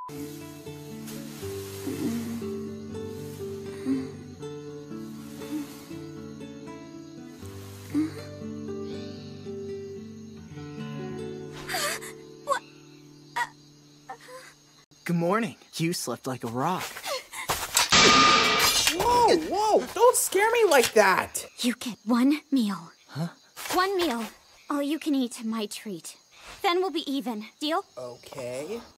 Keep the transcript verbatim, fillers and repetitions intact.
Good morning. You slept like a rock. Whoa, whoa, don't scare me like that. You get one meal. Huh? One meal. All you can eat, my treat. Then we'll be even. Deal? Okay.